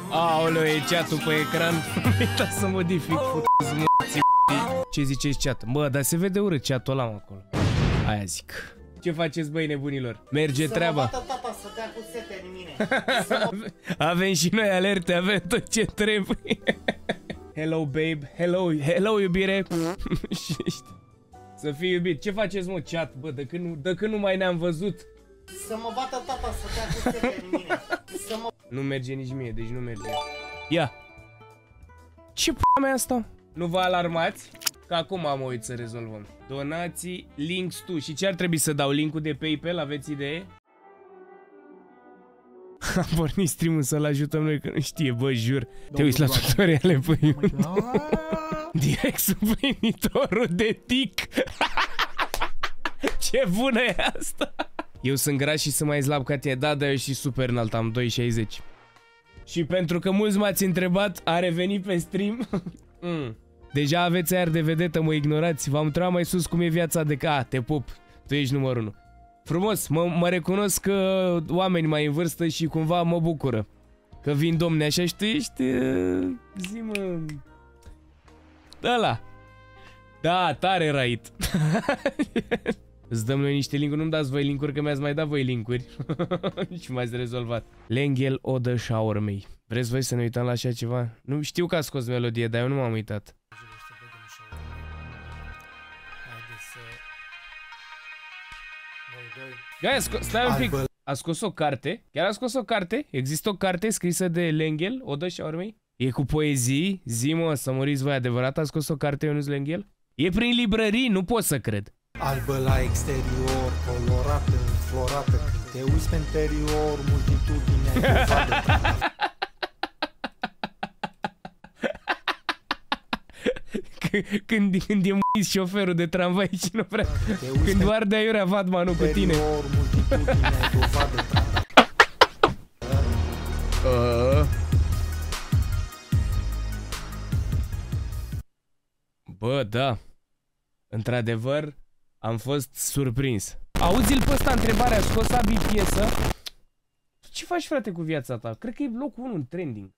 Aoleu, e chat-ul pe ecran. Uita să modific ce ziceți chat? Bă, dar se vede urât chat-ul ăla acolo. Aia zic. Ce faceți, băi, nebunilor? Merge treaba. Să mă bată tata să dea cu sete în mine. Avem și noi alerte, avem tot ce trebuie. Hello, babe. Hello, iubire. Să fii iubit. Ce faceți, mă, chat? Bă, de când nu mai ne-am văzut. Să mă bată tata să dea cu sete în mine. Nu merge nici mie, deci nu merge. Ia. Ce p***a mea asta? Nu vă alarmați? Că acum mă uit să rezolvăm. Donații, links tu. Și ce ar trebui să dau? Linkul de PayPal? Aveți idee? A pornit stream-ul să-l ajutăm noi, că nu știe, bă, jur. Te uiți la tutoriale pe YouTube. Direct suplinitorul de tic. Ce bună e asta? Eu sunt gras și sunt mai slab ca tine. Da, dar eu și super înalt, am 2,60. Și pentru că mulți m-ați întrebat, a revenit pe stream. Deja aveți aer de vedetă, mă ignorați. V-am întrebat mai sus cum e viața de ca. Te pup, tu ești numărul 1. Frumos, mă recunosc că oameni mai în vârstă și cumva mă bucură. Că vin domne așa și tu ești... zi-mă... ăla. Da, tare right. Îți dăm noi niște linkuri, nu-mi dați voi linkuri, că mi-ați mai dat voi linkuri. Și m-ați rezolvat. Lenghel Odă Shower mei. Vreți voi să ne uităm la așa ceva? Nu știu că a scos melodie, dar eu nu m-am uitat. Gai, stai un pic. A scos o carte? Chiar a scos o carte? Există o carte scrisă de Lenghel Odă Shower mei? E cu poezii? Zi, mă, să muriți voi, adevărat a scos o carte Ionuț Lenghel? E prin librării, nu pot să cred. Albă la exterior, colorată, înflorată. Când te uiți pe interior, multitudinea Când e m***is șoferul de tramvai și nu vrea. Când doar de aiurea Vatmanu cu tine. Bă, da. Într-adevăr, am fost surprins. Auzi-l pe ăsta, întrebarea, scos Abi piesă. Ce faci, frate, cu viața ta? Cred că e locul 1 în trending.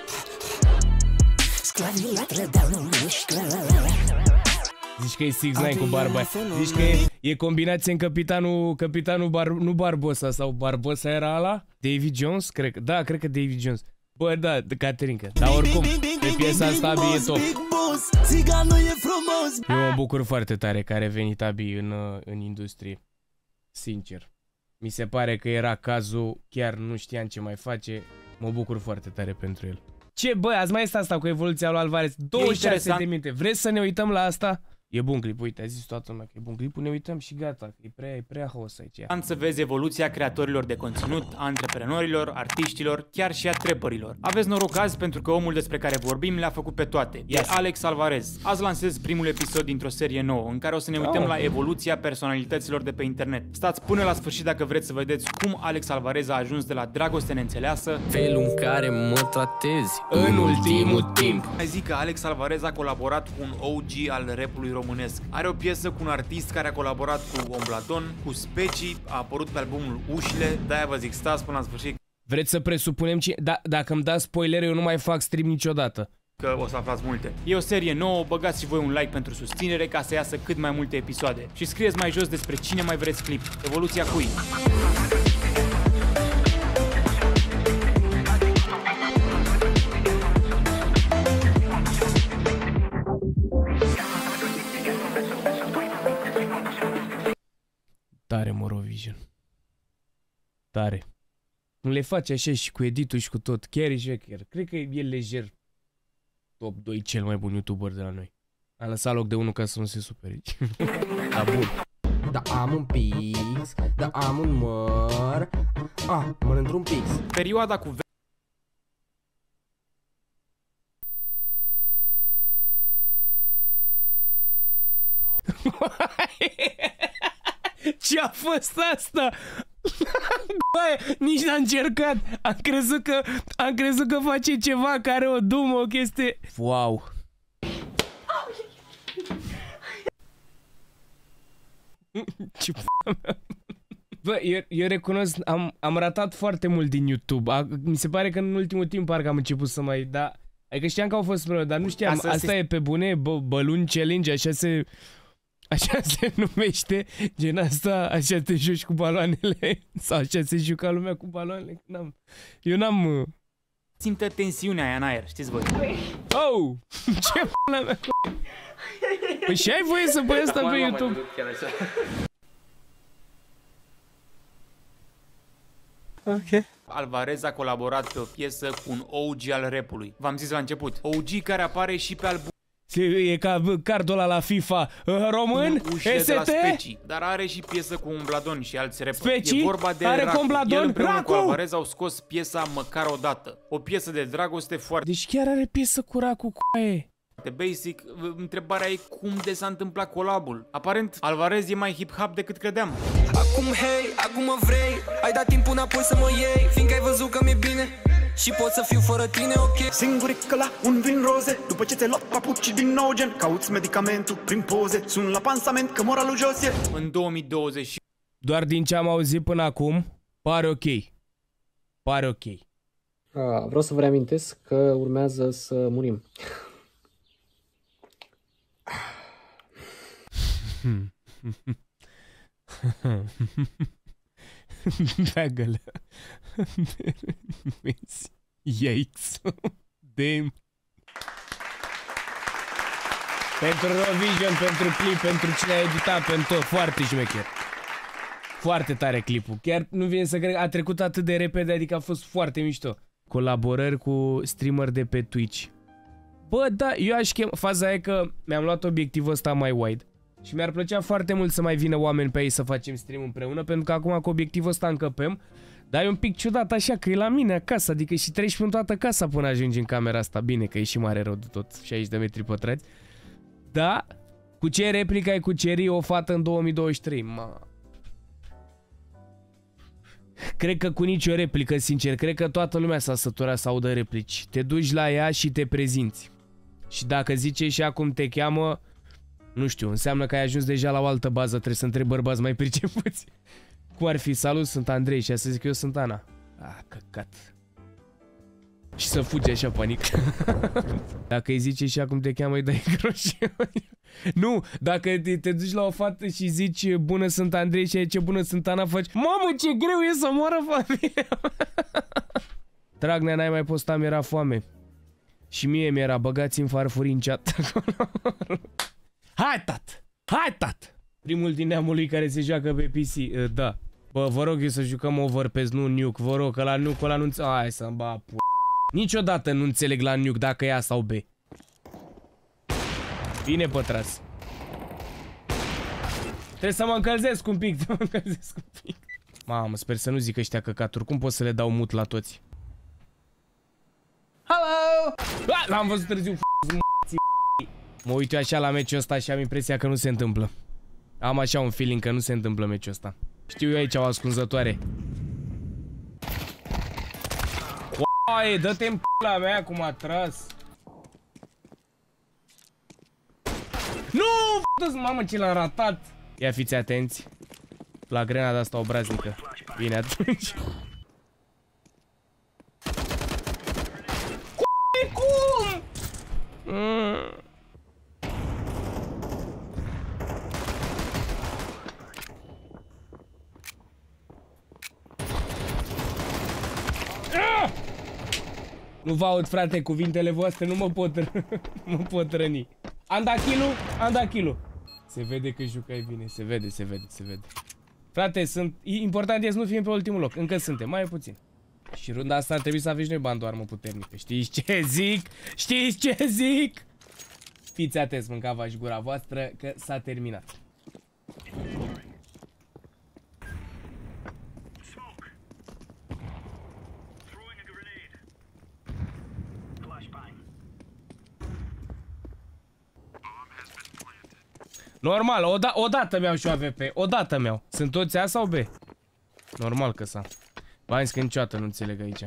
Zici că e 6ix9ine cu barba. Zici că e combinație în capitanul nu Barbosa sau Barbosa era ala? Davy Jones? Cred că, da, cred că Davy Jones. Bă, da, Caterinca. Dar oricum, pe piesa asta Abi e top. Eu mă bucur foarte tare că a revenit Abi în industrie. Sincer. Mi se pare că era cazul, chiar nu știam ce mai face. Mă bucur foarte tare pentru el. Ce, bă, azi mai este asta cu evoluția lui Alvarez. 26 de minute. Vreți să ne uităm la asta? E bun clip, uite, a zis toată lumea că e bun clipul, ne uităm și gata, e prea haos aici. Am să vezi evoluția creatorilor de conținut, a antreprenorilor, artiștilor, chiar și a trapperilor. Aveți noroc azi pentru că omul despre care vorbim le-a făcut pe toate. E Alex Alvarez. Azi lansez primul episod dintr-o serie nouă, în care o să ne uităm la evoluția personalităților de pe internet. Stați până la sfârșit dacă vreți să vedeți cum Alex Alvarez a ajuns de la dragoste neînțeleasă, felul în care mă tratezi în ultimul timp. Mai zic că Alex Alvarez a colaborat cu un OG al rapului românesc. Are o piesă cu un artist care a colaborat cu Ombladon, cu Specii, a apărut pe albumul Ușile, de-aia vă zic, stați până la sfârșit. Vreți să presupunem ce... dacă îmi dați spoilere, eu nu mai fac stream niciodată. Că o să aflați multe. E o serie nouă, băgați și voi un like pentru susținere ca să iasă cât mai multe episoade. Și scrieți mai jos despre cine mai vreți clip. Evoluția cui? Tare Morovision. Tare. Nu le face așa și cu editul și cu tot. Chiar e șecher. Cred că e lejer top 2 cel mai bun YouTuber de la noi. A lăsat loc de unul ca să nu se supere. Da, bun. Da, am un pix, da, am un măr. Măr într-un pix. Perioada cu Ce a fost asta? Băi, nici n-a încercat. Am crezut că face ceva care o dumă, o chestie. Wow. Ce Bă, eu recunosc, am ratat foarte mult din YouTube. Mi se pare că în ultimul timp parcă am început să mai... Da, adică știam că au fost probleme, dar nu știam. Asta e pe bune, Balloon Challenge, așa se numește. Gen asta, așa te joci cu baloanele. Sau așa se juca lumea cu baloanele. Eu n-am... Simtă tensiunea aia în aer, știți voi. Oh! Ce p***a mea? Păi și ai voie să pui asta pe YouTube? Ok. Alvarez a colaborat pe o piesă cu un OG al rapului. V-am zis la început. OG care apare și pe album. E ca cardul ăla la FIFA român, ST? Dar are și piesă cu un Bladon și alți rapperi. Specii? E vorba de Are Racu. cu un Bladon? El împreună Racu! cu Alvarez au scos piesa Măcar o dată. O piesă de dragoste foarte Deci chiar are piesă cu Racu, coaie. basic. Întrebarea e cum de s-a întâmplat colabul. Aparent, Alvarez e mai hip-hop decât credeam. Acum hei, acum mă vrei. Ai dat timpul înapoi să mă iei, fiindcă ai văzut că mi-e bine și pot să fiu fără tine, ok? Singurică la un vin roze, după ce ți-ai luat papuci din nou gen. Cauți medicamentul prin poze, sun la pansament că moralul jos e. În 2020 Doar din ce am auzit până acum, pare ok. Pare ok. Vreau să vă reamintesc că urmează să murim. Bagă-le. Yikes. Damn. Pentru Eurovision, pentru clip, pentru cine a editat, pentru tot. Foarte șmecher. Foarte tare clipul. Chiar nu vine să cred, a trecut atât de repede, adică a fost foarte mișto. Colaborări cu streamer de pe Twitch. Bă, da, eu aș chema... Faza e că mi-am luat obiectivul ăsta mai wide. Și mi-ar plăcea foarte mult să mai vină oameni pe aici să facem stream împreună, pentru că acum cu obiectivul ăsta încăpem. Dar e un pic ciudat așa, că e la mine acasă, adică și treci prin toată casa până ajungi în camera asta. Bine, că e și mare rău de tot, 60 de metri pătrați. Da, cu ce replică ai cuceri o fată în 2023? Cred că cu nicio replică, sincer, cred că toată lumea s-a săturat să audă replici. Te duci la ea și te prezinți. Și dacă zice și acum te cheamă, nu știu, înseamnă că ai ajuns deja la o altă bază, trebuie să întrebi bărbați mai pricepuți. Cum ar fi? Salut, sunt Andrei și să zic că eu sunt Ana. Căcat. Și să fugi așa, panic. Dacă îi zice și acum te cheamă, îi dai croșe. Nu, dacă te duci la o fată și zici bună, sunt Andrei și ce bună, sunt Ana, faci mamă, ce greu e să moară familia. Dragnea, n-ai mai postat, mi-era foame. Și mie mi-era, băgați-mi farfurii în chat. Hai, tat! Hai, tat! Primul din neamul lui care se joacă pe PC, da. Bă, vă rog eu să jucăm Overpass, nu Nuke, vă rog, că la Nuke ăla nu... Hai să-mi ba, p***. Niciodată nu înțeleg la Nuke dacă e A sau B. Bine, pătras. Trebuie să mă încălzesc un pic, Mamă, sper să nu zic ăștia căcaturi, cum pot să le dau mut la toți? Hello! L-am văzut târziu, mă uit eu așa la meciul ăsta și am impresia că nu se întâmplă. Am așa un feeling că nu se întâmplă meciul ăsta. Știu eu aici o ascunzătoare. Coaie, dă-te-n p***la mea cum a tras. Nu! Mamă, ce l-am ratat. Ia fiți atenți la grenada asta obraznică. Bine atunci. Coaie, cum? Nu vă aud, frate, cuvintele voastre, nu mă pot răni. Am dat kill-ul. Se vede că jucai bine, se vede. Frate, important e să nu fim pe ultimul loc, încă suntem, mai puțin. Și runda asta ar trebui să aveți noi bani de armă puternică, știți ce zic? Fiți atenți, mâncava și gura voastră, că s-a terminat. Normal, odată mi-au și o AVP, odată mi-au. Sunt toți A sau B? Normal că s-a. Bani că niciodată nu înțeleg aici.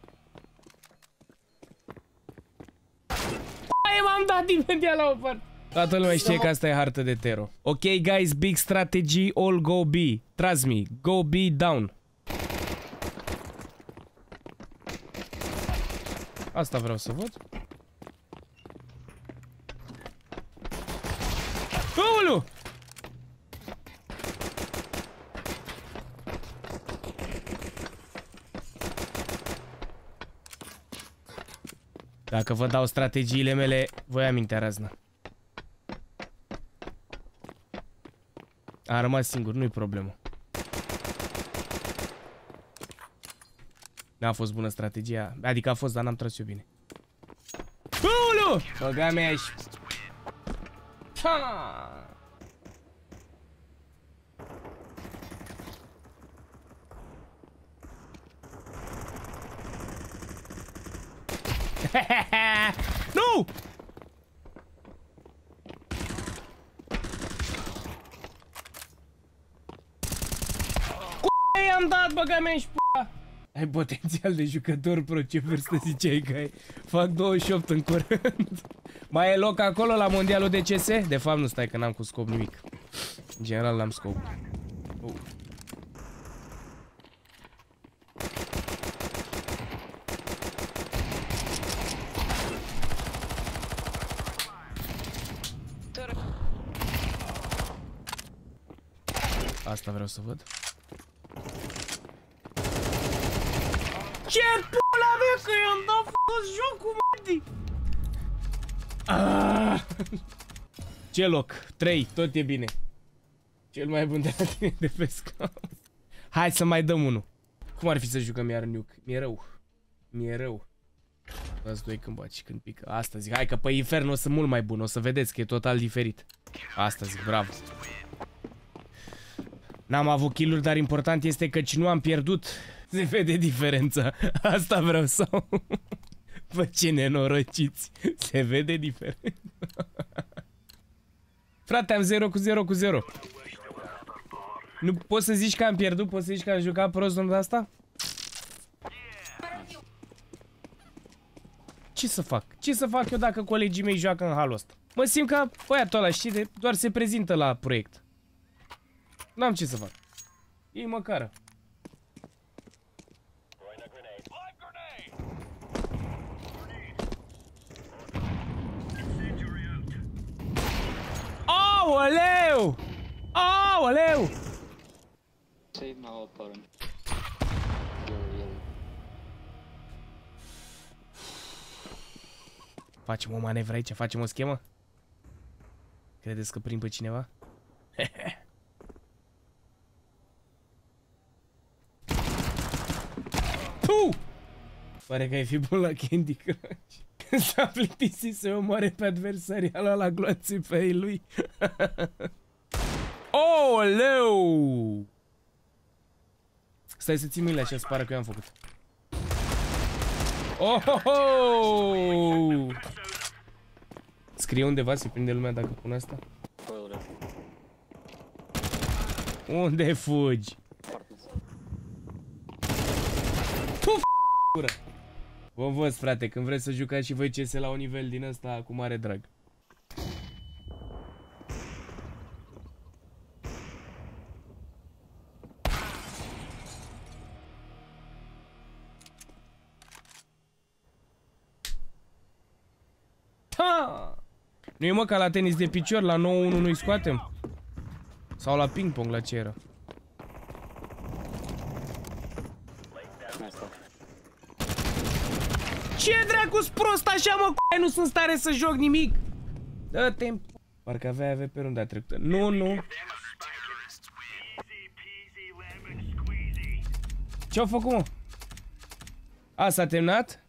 Aia m-am dat imediat la o parte. Toată lumea știe că asta e hartă de Tero. Ok, guys, big strategy, all go B. Trust me, go B down. Asta vreau să văd. Aoleu! Dacă vă dau strategiile mele, voi am mintea razna. Am rămas singur, nu-i problemă. N-a fost bună strategia. Adică a fost, dar n-am tras eu bine. Aoleu! Băga mea și... Nu! I-am dat, băga mea și p***a. Ai potențial de jucător pro, ce vârstă ziceai că ai? Fac 28 în curând. Mai e loc acolo la mondialul de CS? De fapt nu, stai că n-am cu scop nimic. În general n-am scop. Asta vreau să văd. Ce pula mea că i-am dat f***ți jocul, mătii! Ce loc? 3, tot e bine. Cel mai bun de la tine de pe scaun. Hai să mai dăm unul. Cum ar fi să jucăm iar nuke? Mi-e rău. Mi-e rău. Dați doi când baci, când pică. Asta zic. Hai că pe Inferno sunt mult mai bun. O să vedeți că e total diferit. Asta zic, bravo. N-am avut kill-uri, dar important este că nu am pierdut. Se vede diferența. Asta vreau să... Bă, ce nenorociți. Se vede diferența. Frate, am 0-0. Nu poți să zici că am pierdut? Poți să zici că am jucat prost în asta? Ce să fac? Ce să fac eu dacă colegii mei joacă în halul ăsta? Mă simt ca băiatul ăla, știi, doar se prezintă la proiect. N-am ce să fac. Ei măcară. Aoleu! Aoleu! Facem o manevră aici, facem o schemă? Credeți că prind pe cineva? Pare că ai fi bun la Candy Crush. S-a plictisit să omoare pe adversariala la gloanțe pe ei lui. Oleu! Stai să ții mâinile așa, să pară că eu am făcut. Oh! Scrie undeva, se prinde lumea dacă pun asta? Unde fugi? Vă învăț, frate, când vreți să jucați și voi CS la un nivel din ăsta, cu mare drag. Ha! Nu e, mă, ca la tenis de picior, la 9-1 nu-i scoatem? Sau la ping-pong, la ce era? Ce dracu-s prost așa, mă, c***ai, nu sunt în stare să joc nimic. Dă-te. Parcă avea pe runda trecută. Nu. Ce-au făcut, mă? A, s-a terminat?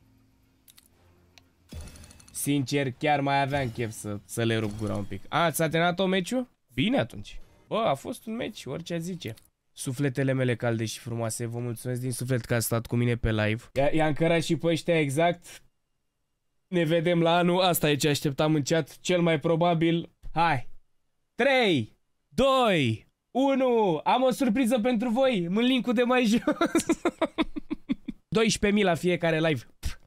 Sincer, chiar mai aveam chef să le rup gura un pic. A, s-a terminat meciul? Bine atunci. Bă, a fost un meci, orice ați zice. Sufletele mele calde și frumoase, vă mulțumesc din suflet că ați stat cu mine pe live. I-am cărat și pe ăștia exact. Ne vedem la anul, asta e ce așteptam în chat, cel mai probabil. Hai! 3, 2, 1, am o surpriză pentru voi, în link-ul de mai jos. 12.000 la fiecare live.